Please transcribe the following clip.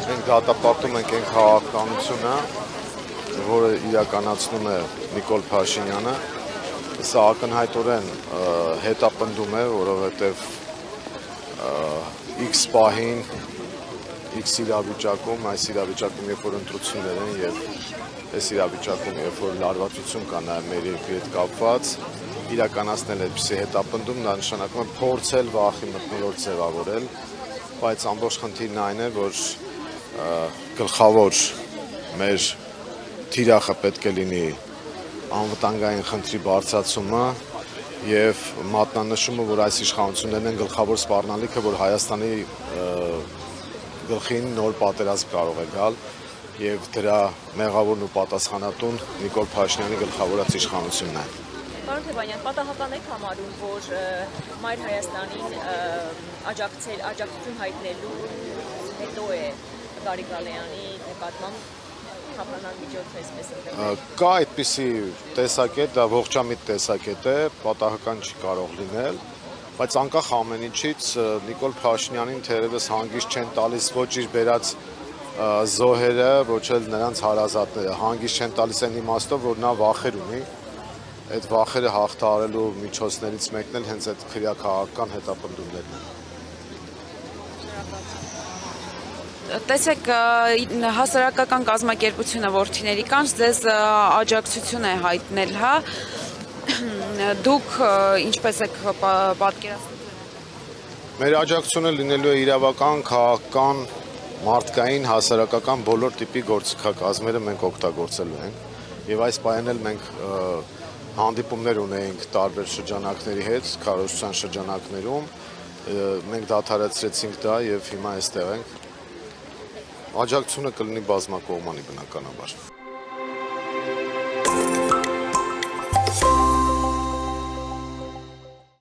Մենք դատապարտում ենք այն քաղաքականությունը, որը իրականացնում է Նիկոլ Փաշինյանը, սա ակնհայտորեն հետապնդում է, որովհետև X պահին, X իրավիճակում, այս իրավիճակում երբ որ ընտրություններ են եւ այս իրավիճակում երբ որ լարվածություն կա նաեւ մեր երկրի հետ կապված, իրականացնել այդպիսի հետապնդում, դա նշանակում է փորձել վախի մթնոլորտ ձևավորել, բայց ամբողջ խնդիրն այն է, որ գլխավոր մեր թիրախը պետք է լինի անվտանգային խնդրի բարձրացումը եւ մատնանշումը, որ այս իշխանություններն են գլխավոր սպառնալիքը, որ Հայաստանի գլխին նոր պատերազմ կարող է գալ եւ դրա մեղավորն ու պատասխանատուն Նիկոլ Փաշինյանի գլխավորած իշխանությունն է։ Պարոն Թեբանյան, պատահական եք համարում, որ Մայր Հայաստանին աջակցություն հայտնելու հետո է Գարիկ Գալայանի նկատմամբ խափանան միջոց այսպես ընտրվել։ Կա այդպիսի տեսակետ, դա ողջամիտ տեսակետ է, պատահական չի կարող լինել, բայց անկախ ամեն ինչից Նիկոլ Փաշինյանին թերևս հանգիստ չեն տալիս ոչ իր բերած զոհերը, ոչ էլ նրանց հարազատները, հանգիստ չեն տալիս այն իմաստով, որ նա վախեր ունի, այդ վախերը հաղթահարելու միջոցներից մեկն էլ հենց այդ քրեաքաղաքական հետապնդումներն են։ Տեսեք, հասարակական կազմակերպությունը որդիների կանչ ձեզ աջակցություն է հայտնել, հա, դուք ինչպես եք պատկերացնում։ Մեր աջակցությունը լինելու է իրավական, քաղաքական, մարդկային, հասարակական բոլոր տիպի գործիքակազմերը մենք օգտագործելու ենք եւ այս պահին էլ մենք հանդիպումներ ունեինք տարբեր շրջանակների հետ, քարոզչության շրջանակներում, մենք դադարեցրեցինք դա եւ հիմա այստեղ ենք։ Աջակցությունը կլինի բազմակողմանի բնականաբար։